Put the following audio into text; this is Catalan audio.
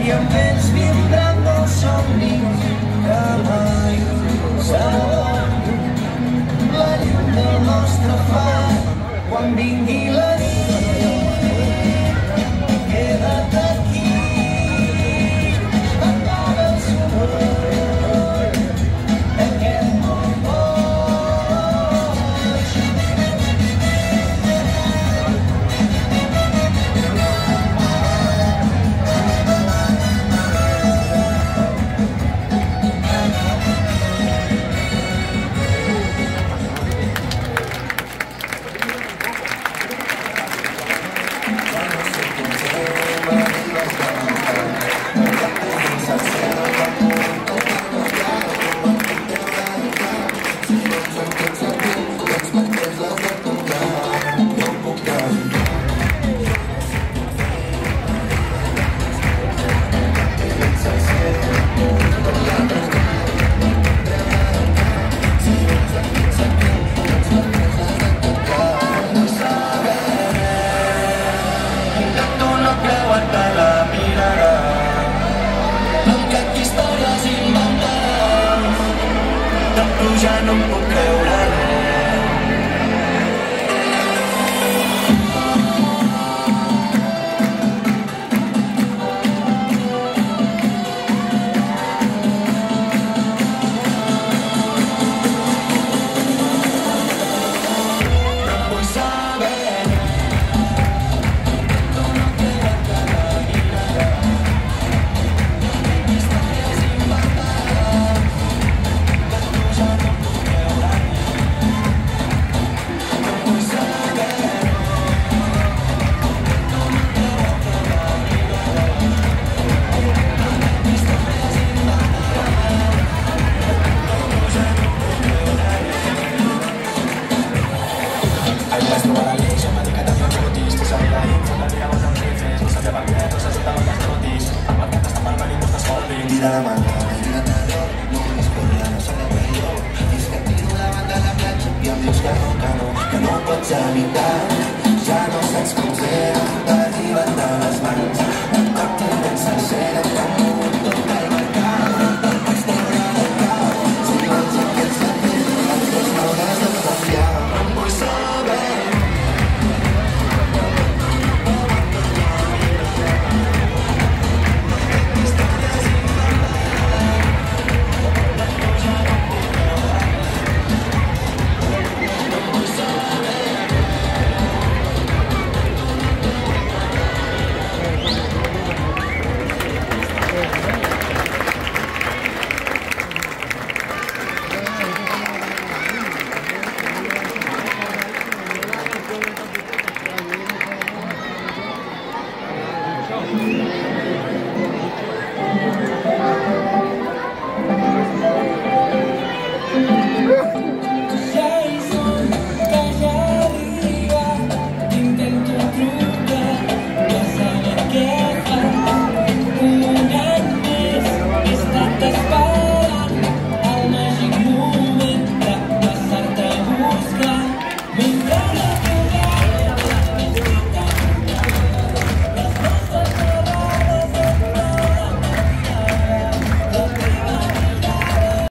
i amb ells vindran dels somnis que mai seran la llum del nostre far quan vingui la nit. Queda't aquí, encara el soroll d'aquest món boig. Ja no em puc creure de la manta, la terror, només corrent sobre el velló. Fins que tiro davant de la platja i em dius que no, que no pots evitar.